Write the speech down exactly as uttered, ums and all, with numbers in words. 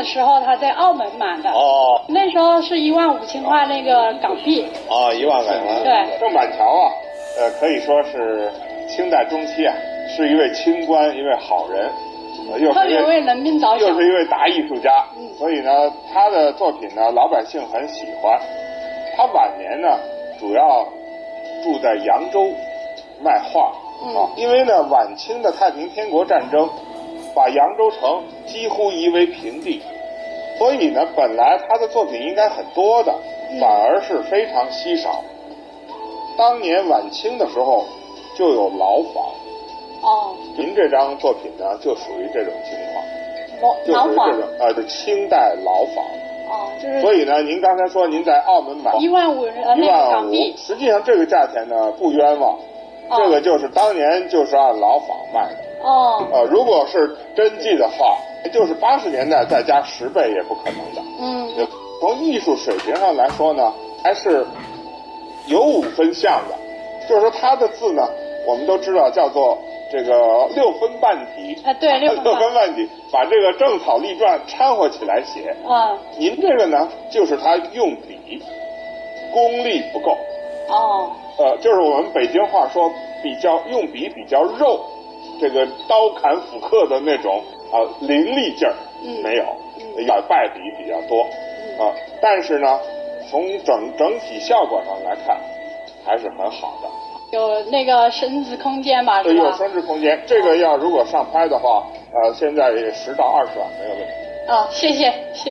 的时候他在澳门买的。 哦。 那时候是一万五千块那个港币。 哦，一万港元。 对。 郑板桥啊，呃，可以说是清代中期啊，是一位清官，一位好人，呃、又特别为人民着想， 又是一位大艺术家。嗯。所以呢，他的作品呢，老百姓很喜欢。他晚年呢，主要住在扬州卖画。嗯。啊，因为呢，晚清的太平天国战争，把扬州城几乎夷为平地，所以呢，本来他的作品应该很多的，反而是非常稀少。当年晚清的时候就有牢房。 哦。 您这张作品呢，就属于这种情况。 牢房。 就是这种呃，就清代牢房。 哦，就是。 所以呢，您刚才说您在澳门买一万五呃那个港币， 实际上这个价钱呢不冤枉，哦、这个就是当年就是按牢房卖的。 哦。 呃，如果是真迹的话，就是八十年代再加十倍也不可能的。 嗯。 从艺术水平上来说呢，还是有五分像的，就是说他的字呢，我们都知道叫做这个六分半体。 啊，对，六分半。 六分半体，把这个正草隶篆掺和起来写。 啊。 您这个呢，就是他用笔功力不够。 哦。 呃，就是我们北京话说比较用笔比较肉，这个刀砍斧刻的那种啊、呃、凌厉劲儿、嗯、没有，嗯、要败笔比较多。啊、呃，但是呢，从整整体效果上来看，还是很好的。 有那个升值空间吧？ 对，有升值空间。这个要如果上拍的话，呃，现在十到二十万没有问题。 哦，谢谢。谢